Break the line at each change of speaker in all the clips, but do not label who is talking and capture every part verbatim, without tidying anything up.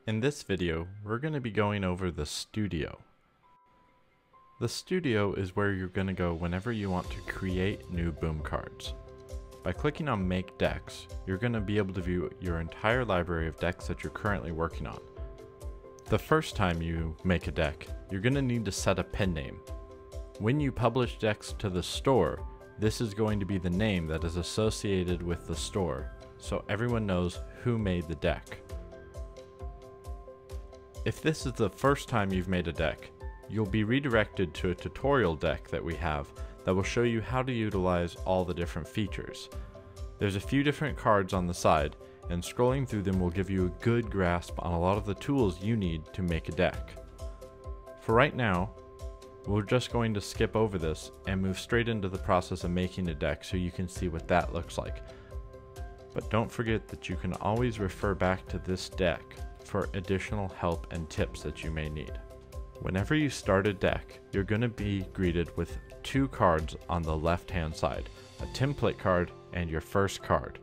In this video, we're going to be going over the studio. The studio is where you're going to go whenever you want to create new boom cards. By clicking on Make Decks, you're going to be able to view your entire library of decks that you're currently working on. The first time you make a deck, you're going to need to set a pen name. When you publish decks to the store, this is going to be the name that is associated with the store, so everyone knows who made the deck. If this is the first time you've made a deck, you'll be redirected to a tutorial deck that we have that will show you how to utilize all the different features. There's a few different cards on the side, and scrolling through them will give you a good grasp on a lot of the tools you need to make a deck. For right now, we're just going to skip over this and move straight into the process of making a deck so you can see what that looks like. But don't forget that you can always refer back to this deck for additional help and tips that you may need. Whenever you start a deck, you're going to be greeted with two cards on the left hand side, a template card and your first card.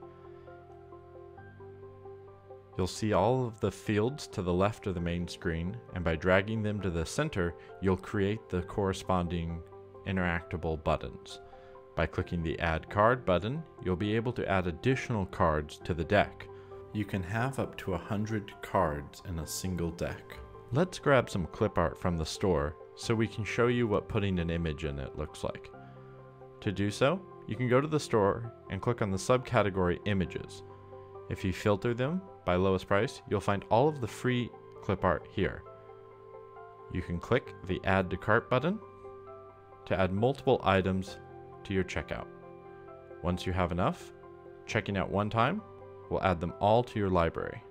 You'll see all of the fields to the left of the main screen, and by dragging them to the center, you'll create the corresponding interactable buttons. By clicking the Add Card button, you'll be able to add additional cards to the deck. You can have up to one hundred cards in a single deck. Let's grab some clip art from the store so we can show you what putting an image in it looks like. To do so, you can go to the store and click on the subcategory Images. If you filter them by lowest price, you'll find all of the free clip art here. You can click the Add to Cart button to add multiple items to your checkout. Once you have enough, checking out one time will add them all to your library.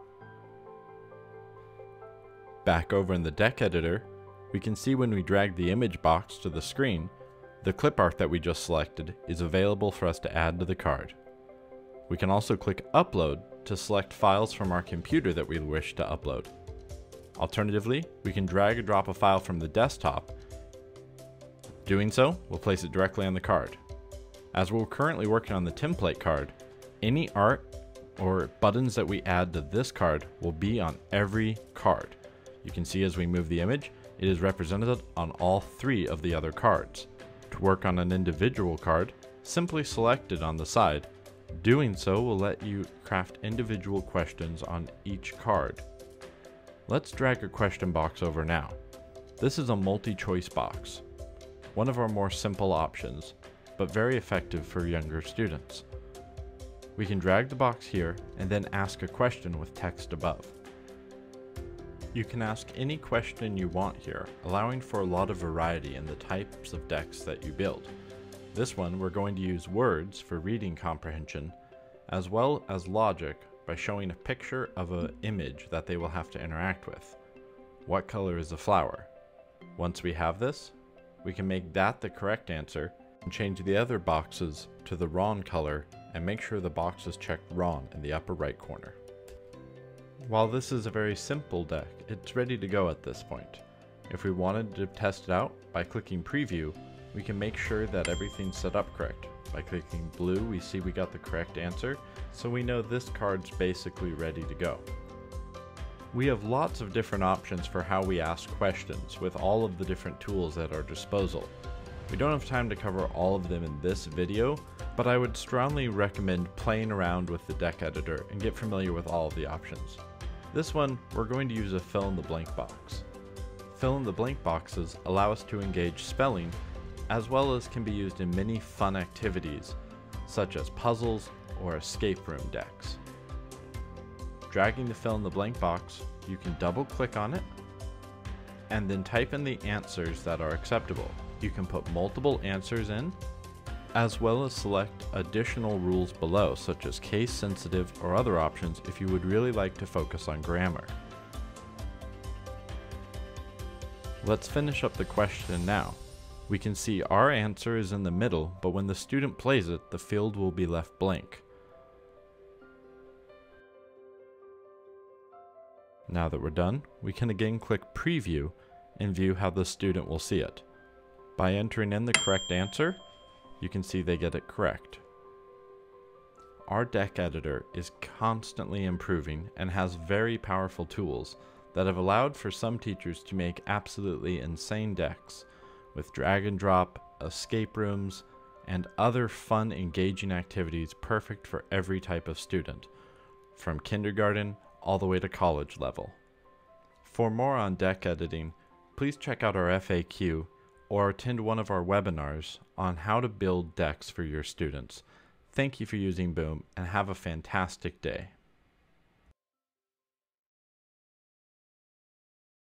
Back over in the deck editor, we can see when we drag the image box to the screen, the clip art that we just selected is available for us to add to the card. We can also click Upload to select files from our computer that we wish to upload. Alternatively, we can drag and drop a file from the desktop. Doing so, we'll place it directly on the card. As we're currently working on the template card, any art or buttons that we add to this card will be on every card. You can see as we move the image, it is represented on all three of the other cards. To work on an individual card, simply select it on the side. Doing so will let you craft individual questions on each card. Let's drag a question box over now. This is a multi-choice box, one of our more simple options, but very effective for younger students. We can drag the box here and then ask a question with text above. You can ask any question you want here, allowing for a lot of variety in the types of decks that you build. This one, we're going to use words for reading comprehension, as well as logic by showing a picture of an image that they will have to interact with. What color is the flower? Once we have this, we can make that the correct answer and change the other boxes to the wrong color and make sure the box is checked wrong in the upper right corner. While this is a very simple deck, it's ready to go at this point. If we wanted to test it out by clicking Preview, we can make sure that everything's set up correct. By clicking blue, we see we got the correct answer, so we know this card's basically ready to go. We have lots of different options for how we ask questions with all of the different tools at our disposal. We don't have time to cover all of them in this video, but I would strongly recommend playing around with the deck editor and get familiar with all of the options. This one, we're going to use a fill in the blank box. Fill in the blank boxes allow us to engage spelling, as well as can be used in many fun activities, such as puzzles or escape room decks. Dragging the fill in the blank box, you can double click on it, and then type in the answers that are acceptable. You can put multiple answers in, as well as select additional rules below, such as case sensitive or other options if you would really like to focus on grammar. Let's finish up the question now. We can see our answer is in the middle, but when the student plays it, the field will be left blank. Now that we're done, we can again click Preview and view how the student will see it. By entering in the correct answer, you can see they get it correct. Our deck editor is constantly improving and has very powerful tools that have allowed for some teachers to make absolutely insane decks with drag and drop, escape rooms, and other fun, engaging activities perfect for every type of student, from kindergarten all the way to college level. For more on deck editing, please check out our F A Q or attend one of our webinars on how to build decks for your students. Thank you for using Boom and have a fantastic day.